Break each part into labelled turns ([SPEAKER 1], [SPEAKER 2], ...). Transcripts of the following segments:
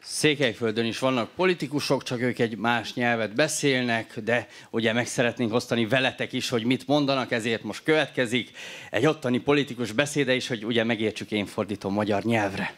[SPEAKER 1] Székelyföldön is vannak politikusok, csak ők egy más nyelvet beszélnek, de ugye meg szeretnénk osztani veletek is, hogy mit mondanak, ezért most következik egy ottani politikus beszéde is, hogy ugye megértsük, én fordítom magyar nyelvre.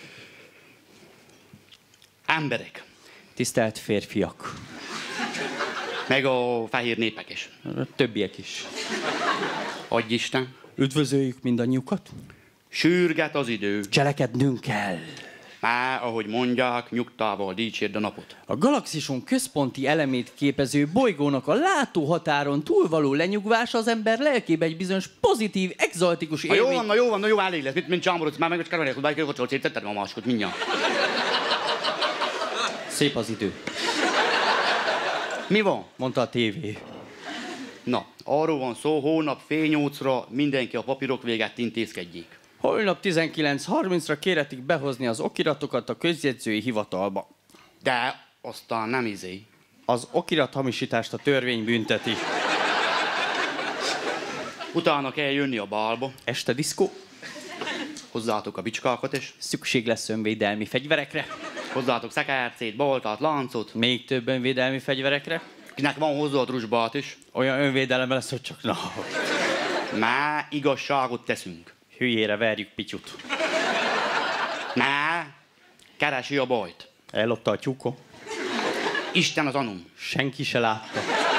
[SPEAKER 2] Emberek.
[SPEAKER 1] Tisztelt férfiak.
[SPEAKER 2] Meg a fehér népek is.
[SPEAKER 1] A többiek is.
[SPEAKER 2] Adj Isten.
[SPEAKER 1] Üdvözöljük mindannyiukat.
[SPEAKER 2] Sürget az idő.
[SPEAKER 1] Cselekednünk kell.
[SPEAKER 2] Már, ahogy mondják, nyugtával dicsérd a napot.
[SPEAKER 1] A galaxisunk központi elemét képező bolygónak a látóhatáron túlvaló lenyugvása az ember lelkébe egy bizonyos pozitív, exaltikus élmény.
[SPEAKER 2] Jó van, elég lesz. Mint csámorodsz, már meg kell, hogy bárki tetted ma máskot, mindjárt.
[SPEAKER 1] Szép az idő.
[SPEAKER 2] Mi van?
[SPEAKER 1] Mondta a tévé.
[SPEAKER 2] Na, arról van szó, hónap fél 8-ra mindenki a papírok véget intézkedjék.
[SPEAKER 1] Holnap 19:30-ra kéretik behozni az okiratokat a közjegyzői hivatalba.
[SPEAKER 2] De aztán nem
[SPEAKER 1] Az okirathamisítást a törvény bünteti.
[SPEAKER 2] Utána kell jönni a bálba.
[SPEAKER 1] Este diszkó.
[SPEAKER 2] Hozzátok a bicskákat is.
[SPEAKER 1] Szükség lesz önvédelmi fegyverekre.
[SPEAKER 2] Hozzátok szekercét, baltát, láncot.
[SPEAKER 1] Még több önvédelmi fegyverekre.
[SPEAKER 2] Kinek van hozzá a drusbát is.
[SPEAKER 1] Olyan önvédelem lesz, hogy csak na.
[SPEAKER 2] Már igazságot teszünk.
[SPEAKER 1] Hülyére verjük Pityut.
[SPEAKER 2] Már keresi a bajt.
[SPEAKER 1] Ellopta a tyúkot.
[SPEAKER 2] Isten az anum.
[SPEAKER 1] Senki se látta.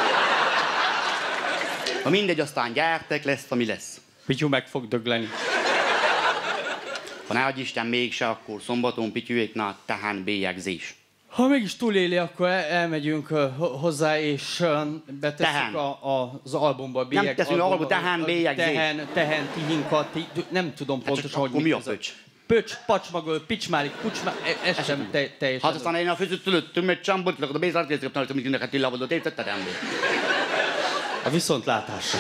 [SPEAKER 2] Ha mindegy, aztán gyertek, lesz, ami lesz.
[SPEAKER 1] Pityu meg fog dögleni.
[SPEAKER 2] Ha ne adj Isten mégse, akkor szombaton Pityuéknál tehán bélyegzés.
[SPEAKER 1] Ha mégis túléli, akkor elmegyünk hozzá, és betesszük az albumba a bélyeg.
[SPEAKER 2] Nem teszünk albumba, tehán bélyegzés.
[SPEAKER 1] Tehán, tihinka, nem tudom pontosan, hogy
[SPEAKER 2] mi a pöcs?
[SPEAKER 1] Pöcs, pacsmagöl, picsmálik, ez sem teljesen.
[SPEAKER 2] Hát aztán én a főzőt előttem, mert csámbort, akkor a bézát készített, hogy mindenki neked tillávodott, értetted ember?
[SPEAKER 1] A viszontlátásra.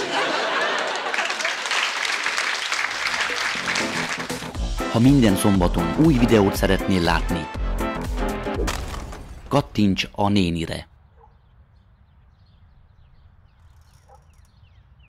[SPEAKER 3] Ha minden szombaton új videót szeretnél látni, kattints a nénire.